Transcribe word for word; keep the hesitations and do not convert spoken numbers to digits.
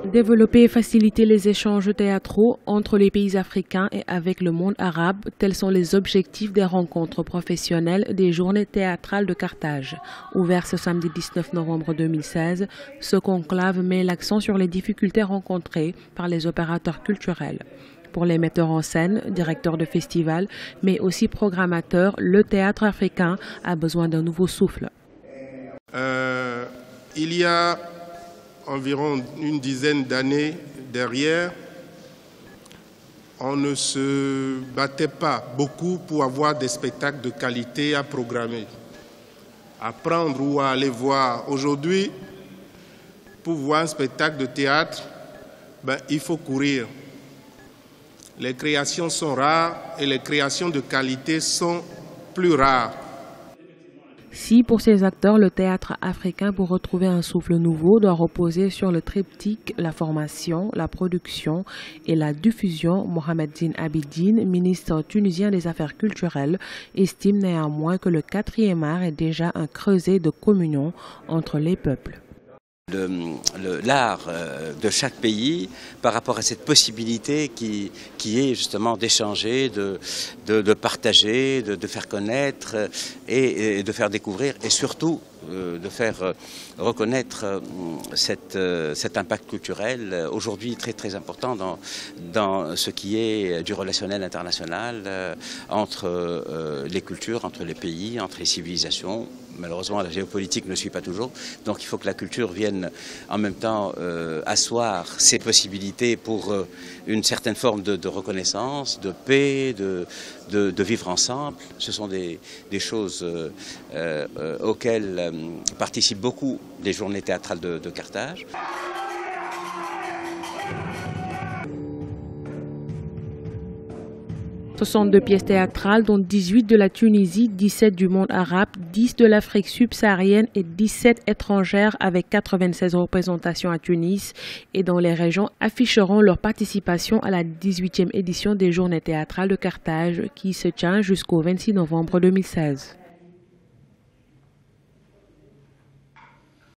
Développer et faciliter les échanges théâtraux entre les pays africains et avec le monde arabe, tels sont les objectifs des rencontres professionnelles des Journées théâtrales de Carthage. Ouvert ce samedi dix-neuf novembre deux mille seize, ce conclave met l'accent sur les difficultés rencontrées par les opérateurs culturels. Pour les metteurs en scène, directeurs de festivals, mais aussi programmateurs, le théâtre africain a besoin d'un nouveau souffle. Euh, il y a environ une dizaine d'années derrière, on ne se battait pas beaucoup pour avoir des spectacles de qualité à programmer, à prendre ou à aller voir. Aujourd'hui, pour voir un spectacle de théâtre, ben, il faut courir. Les créations sont rares et les créations de qualité sont plus rares. Si pour ces acteurs, le théâtre africain, pour retrouver un souffle nouveau, doit reposer sur le triptyque, la formation, la production et la diffusion, Mohamed Zine Abidine, ministre tunisien des Affaires culturelles, estime néanmoins que le quatrième art est déjà un creuset de communion entre les peuples. L'art de chaque pays par rapport à cette possibilité qui, qui est justement d'échanger, de, de, de partager, de, de faire connaître et, et de faire découvrir et surtout de faire reconnaître cette, cet impact culturel aujourd'hui très très important dans, dans ce qui est du relationnel international entre les cultures, entre les pays, entre les civilisations. Malheureusement, la géopolitique ne suit pas toujours, donc il faut que la culture vienne en même temps euh, asseoir ses possibilités pour euh, une certaine forme de, de reconnaissance, de paix, de, de, de vivre ensemble. Ce sont des, des choses euh, euh, auxquelles euh, participent beaucoup les journées théâtrales de, de Carthage. soixante-deux pièces théâtrales, dont dix-huit de la Tunisie, dix-sept du monde arabe, dix de l'Afrique subsaharienne et dix-sept étrangères avec quatre-vingt-seize représentations à Tunis et dans les régions afficheront leur participation à la dix-huitième édition des Journées théâtrales de Carthage qui se tient jusqu'au vingt-six novembre deux mille seize.